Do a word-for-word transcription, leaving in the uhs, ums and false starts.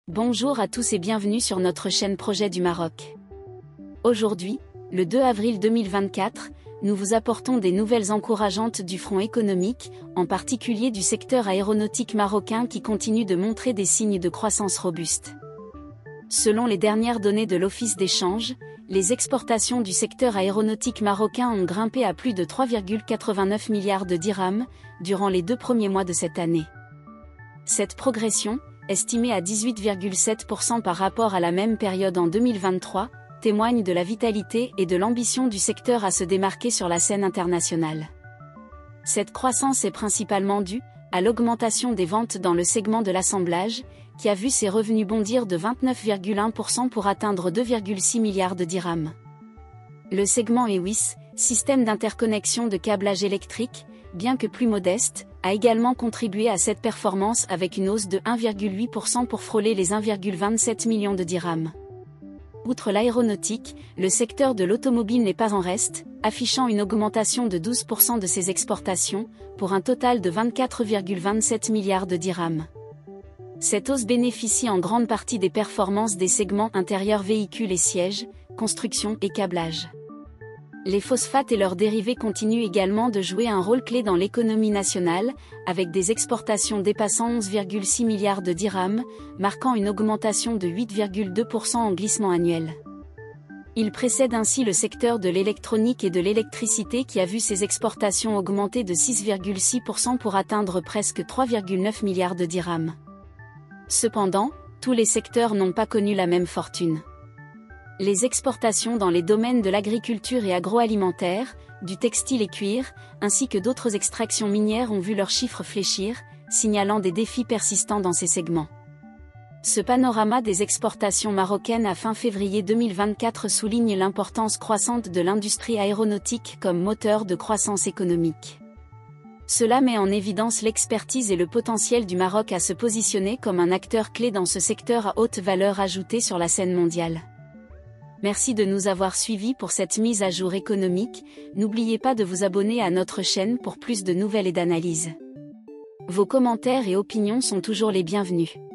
Bonjour à tous et bienvenue sur notre chaîne Projet du Maroc. Aujourd'hui, le deux avril deux mille vingt-quatre, nous vous apportons des nouvelles encourageantes du front économique, en particulier du secteur aéronautique marocain qui continue de montrer des signes de croissance robuste. Selon les dernières données de l'Office d'échange, les exportations du secteur aéronautique marocain ont grimpé à plus de trois virgule quatre-vingt-neuf milliards de dirhams durant les deux premiers mois de cette année. Cette progression, estimée à dix-huit virgule sept pour cent par rapport à la même période en deux mille vingt-trois, témoigne de la vitalité et de l'ambition du secteur à se démarquer sur la scène internationale. Cette croissance est principalement due à l'augmentation des ventes dans le segment de l'assemblage, qui a vu ses revenus bondir de vingt-neuf virgule un pour cent pour atteindre deux virgule six milliards de dirhams. Le segment E W I S, système d'interconnexion de câblage électrique, bien que plus modeste, a également contribué à cette performance avec une hausse de un virgule huit pour cent pour frôler les un virgule vingt-sept millions de dirhams. Outre l'aéronautique, le secteur de l'automobile n'est pas en reste, affichant une augmentation de douze pour cent de ses exportations, pour un total de vingt-quatre virgule vingt-sept milliards de dirhams. Cette hausse bénéficie en grande partie des performances des segments intérieurs véhicules et sièges, construction et câblage. Les phosphates et leurs dérivés continuent également de jouer un rôle clé dans l'économie nationale, avec des exportations dépassant onze virgule six milliards de dirhams, marquant une augmentation de huit virgule deux pour cent en glissement annuel. Il précède ainsi le secteur de l'électronique et de l'électricité qui a vu ses exportations augmenter de six virgule six pour cent pour atteindre presque trois virgule neuf milliards de dirhams. Cependant, tous les secteurs n'ont pas connu la même fortune. Les exportations dans les domaines de l'agriculture et agroalimentaire, du textile et cuir, ainsi que d'autres extractions minières ont vu leurs chiffres fléchir, signalant des défis persistants dans ces segments. Ce panorama des exportations marocaines à fin février deux mille vingt-quatre souligne l'importance croissante de l'industrie aéronautique comme moteur de croissance économique. Cela met en évidence l'expertise et le potentiel du Maroc à se positionner comme un acteur clé dans ce secteur à haute valeur ajoutée sur la scène mondiale. Merci de nous avoir suivis pour cette mise à jour économique, n'oubliez pas de vous abonner à notre chaîne pour plus de nouvelles et d'analyses. Vos commentaires et opinions sont toujours les bienvenus.